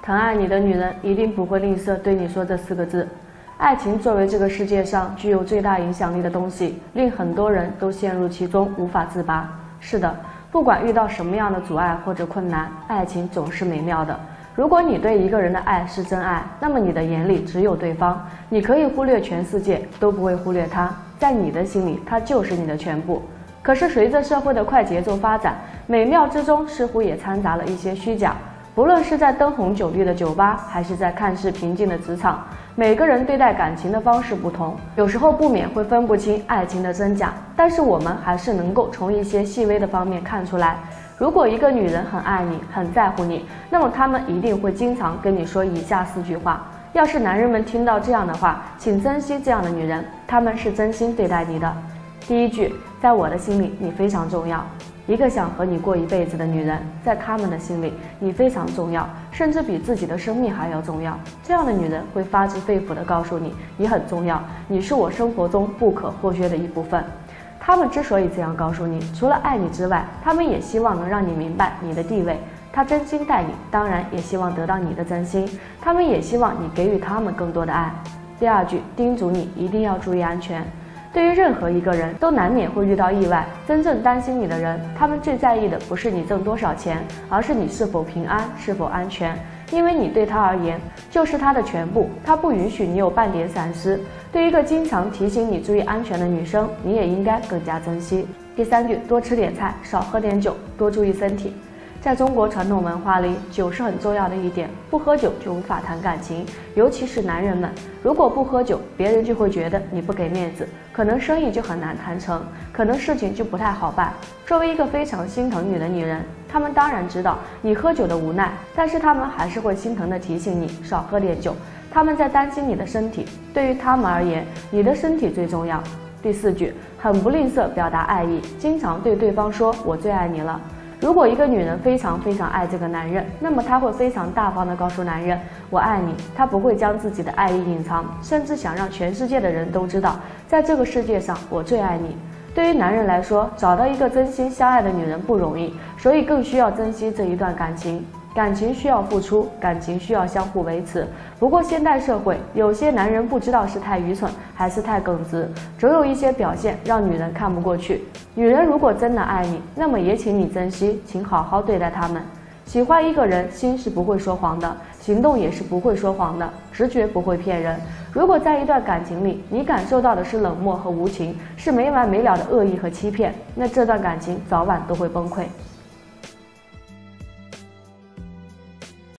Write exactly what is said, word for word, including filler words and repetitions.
疼爱你的女人一定不会吝啬对你说这四个字。爱情作为这个世界上具有最大影响力的东西，令很多人都陷入其中无法自拔。是的，不管遇到什么样的阻碍或者困难，爱情总是美妙的。如果你对一个人的爱是真爱，那么你的眼里只有对方，你可以忽略全世界，都不会忽略他。在你的心里，他就是你的全部。可是随着社会的快节奏发展，美妙之中似乎也掺杂了一些虚假。不论是在灯红酒绿的酒吧，还是在看似平静的职场，每个人对待感情的方式不同，有时候不免会分不清爱情的真假。但是我们还是能够从一些细微的方面看出来，如果一个女人很爱你，很在乎你，那么她们一定会经常跟你说以下四句话。要是男人们听到这样的话，请珍惜这样的女人，她们是真心对待你的。第一句，在我的心里，你非常重要。一个想和你过一辈子的女人，在他们的心里，你非常重要，甚至比自己的生命还要重要。这样的女人会发自肺腑地告诉你，你很重要，你是我生活中不可或缺的一部分。他们之所以这样告诉你，除了爱你之外，他们也希望能让你明白你的地位。他真心待你，当然也希望得到你的真心。他们也希望你给予他们更多的爱。第二句，叮嘱你一定要注意安全。对于任何一个人都难免会遇到意外，真正担心你的人，他们最在意的不是你挣多少钱，而是你是否平安，是否安全。因为你对他而言就是他的全部，他不允许你有半点闪失。对于一个经常提醒你注意安全的女生，你也应该更加珍惜。第三句，多吃点菜，少喝点酒，多注意身体。在中国传统文化里，酒是很重要的一点，不喝酒就无法谈感情，尤其是男人们，如果不喝酒，别人就会觉得你不给面子，可能生意就很难谈成，可能事情就不太好办。作为一个非常心疼你的女人，她们当然知道你喝酒的无奈，但是她们还是会心疼地提醒你少喝点酒，她们在担心你的身体，对于她们而言，你的身体最重要。第四句，很不吝啬表达爱意，经常对对方说我最爱你了。如果一个女人非常非常爱这个男人，那么她会非常大方地告诉男人我爱你，她不会将自己的爱意隐藏，甚至想让全世界的人都知道，在这个世界上我最爱你。对于男人来说，找到一个真心相爱的女人不容易，所以更需要珍惜这一段感情。感情需要付出，感情需要相互维持。不过现代社会，有些男人不知道是太愚蠢还是太耿直，总有一些表现让女人看不过去。女人如果真的爱你，那么也请你珍惜，请好好对待他们。喜欢一个人，心是不会说谎的，行动也是不会说谎的，直觉不会骗人。如果在一段感情里，你感受到的是冷漠和无情，是没完没了的恶意和欺骗，那这段感情早晚都会崩溃。